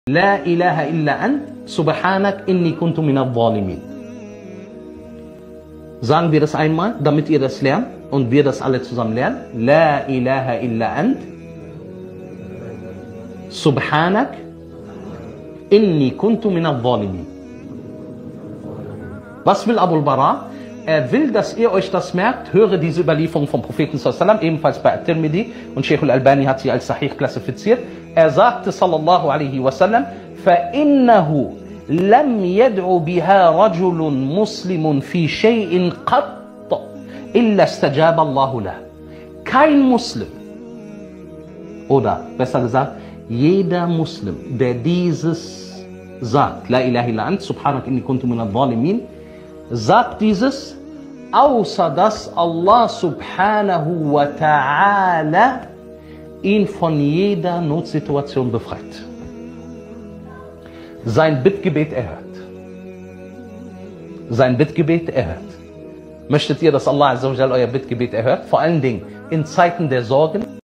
La ilaha illa ant, subhanak inni kuntu minadh dhalimin. Sagen wir das einmal, damit ihr das lernt und wir das alle zusammen lernen. La ilaha illa ant, subhanak inni kuntu minadh dhalimin. Was will Abu al-Bara? Er will, dass ihr euch das merkt. Höre diese Überlieferung vom Propheten sallallahu alaihi wasallam, ebenfalls bei At-Tirmidhi, und Sheikh al-Albani hat sie als Sahih klassifiziert. Er sagte sallallahu alaihi wasallam: فَإِنَّهُ لَمْ يَدْعُ بِهَا رَجُلٌ مُسْلِمٌ فِي شَيْءٍ قَطَّ إِلَّا اسْتَجَابَ اللَّهُ لَهُ. Kein Muslim, oder besser gesagt, jeder Muslim, der dieses sagt, La ilaha illa ant, subhanak inni kuntu minadh dhalimin, sagt dieses, außer dass Allah subhanahu wa ta'ala ihn von jeder Notsituation befreit. Sein Bittgebet erhört. Sein Bittgebet erhört. Möchtet ihr, dass Allah azza wa jalla euer Bittgebet erhört? Vor allen Dingen in Zeiten der Sorgen.